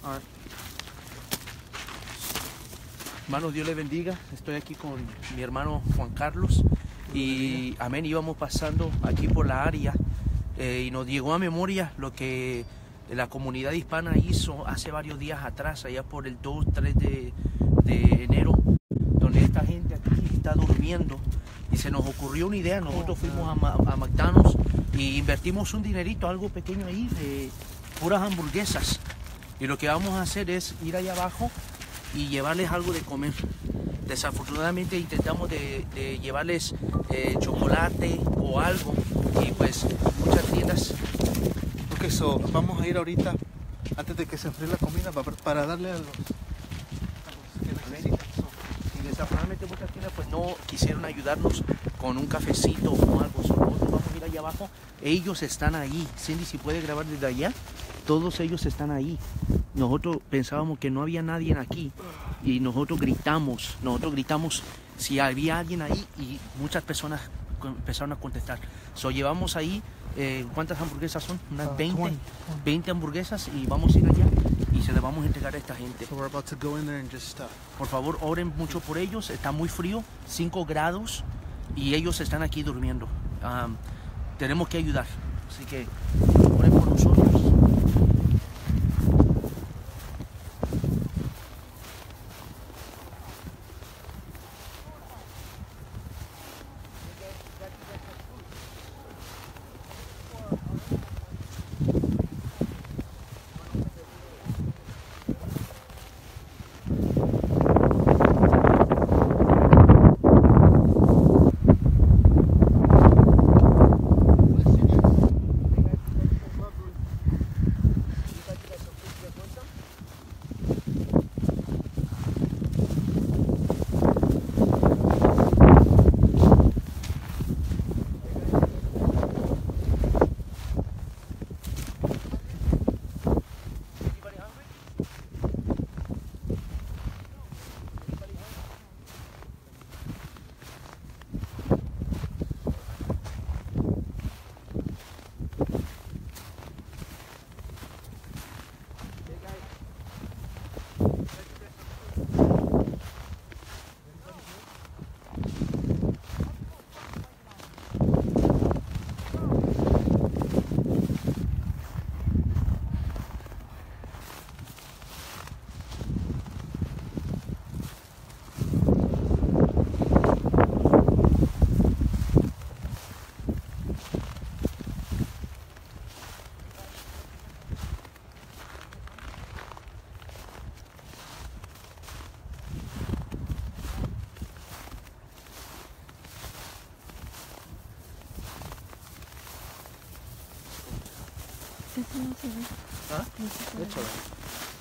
right. Hermano, Dios le bendiga. Estoy aquí con mi hermano Juan Carlos y amén, íbamos pasando aquí por la área y nos llegó a memoria lo que la comunidad hispana hizo hace varios días atrás, allá por el 2-3 de enero, donde esta gente aquí está durmiendo y se nos ocurrió una idea. Nosotros fuimos a McDonald's y invertimos un dinerito, algo pequeño ahí, de puras hamburguesas, y lo que vamos a hacer es ir allá abajo y llevarles algo de comer. Desafortunadamente intentamos de llevarles chocolate o algo, y pues muchas tiendas. Ok, so vamos a ir ahorita antes de que se enfríe la comida para darle a los que necesitan. Y desafortunadamente muchas tiendas pues no quisieron ayudarnos con un cafecito o algo. Nosotros vamos a ir allá abajo. Ellos están ahí. Cindy, si puede grabar desde allá, todos ellos están ahí. Nosotros pensábamos que no había nadie aquí y nosotros gritamos si había alguien ahí, y muchas personas empezaron a contestar. So, llevamos ahí, ¿cuántas hamburguesas son? Unas 20 hamburguesas, y vamos a ir allá y se las vamos a entregar a esta gente. So we're about to go in there and just Por favor, oren mucho por ellos. Está muy frío, 5 grados, y ellos están aquí durmiendo. Tenemos que ayudar, así que oren por nosotros. Huh? It's all right.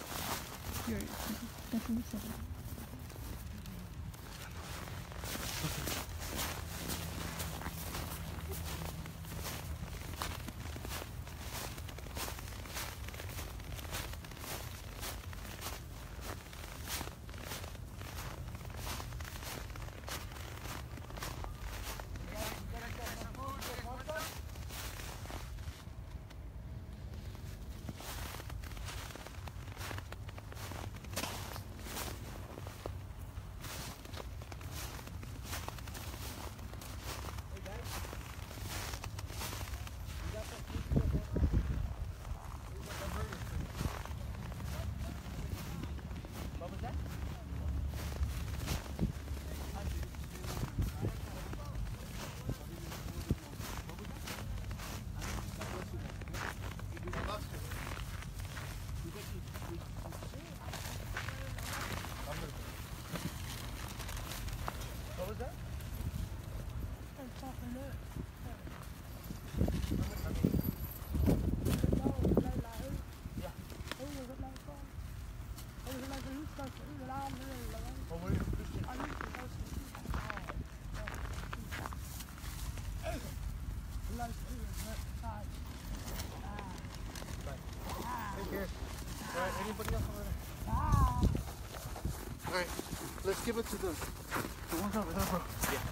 Anybody else over there? All right, let's give it to the ones over there, bro.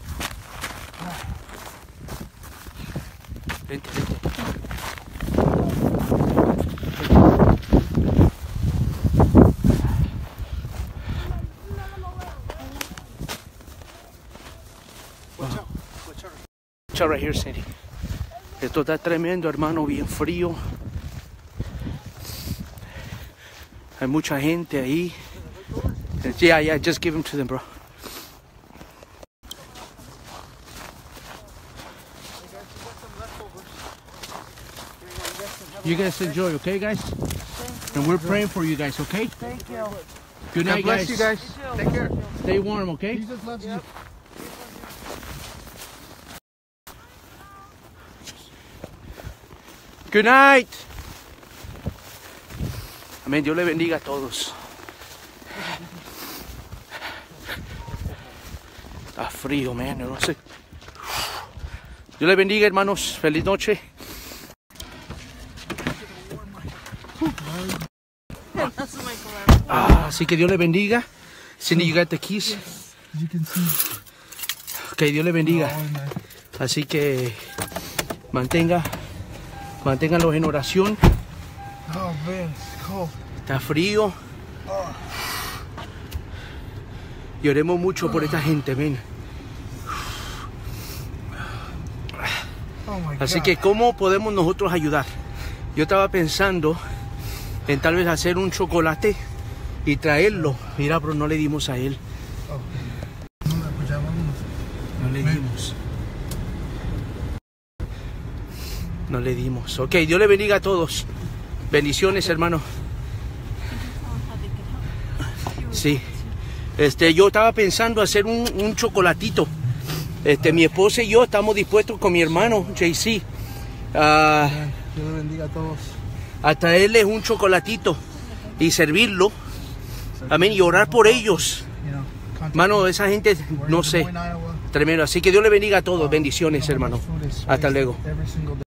Vente, vente. start right here, Cindy. Esto está tremendo, hermano, bien frío. Hay mucha gente ahí. Yeah, just give them to them, bro. You guys enjoy, okay, guys? And we're praying for you guys, okay? Thank you. Good night, God bless guys. you guys. Take care. Stay warm, okay? Jesus loves you. Good night. Amén. Dios le bendiga a todos. Está frío, man. No sé. Dios le bendiga, hermanos. Feliz noche. Así que Dios le bendiga. Cindy, you got the keys? You can see. Ok, Dios le bendiga. Así que manténganlos en oración. Oh man, it's cold. Está frío. Y oremos mucho por esta gente, ven. Oh my Así God. que, ¿cómo podemos nosotros ayudar? Yo estaba pensando en tal vez hacer un chocolate y traerlo. Mira, bro, no le dimos a él. Oh. Pues ya vámonos. No le dimos. No le dimos. Ok, Dios le bendiga a todos. Bendiciones, hermano. Sí. Yo estaba pensando hacer un chocolatito. Mi esposa y yo estamos dispuestos con mi hermano, JC, Dios le bendiga a todos. a traerles un chocolatito y servirlo. Amén. Y orar por ellos. You know, contact Hermano, me. esa gente, We're no in Des sé. Moines, Iowa. Tremendo. Así que Dios le bendiga a todos. Bendiciones, You know, hermano. food is Hasta wasted luego. every single day.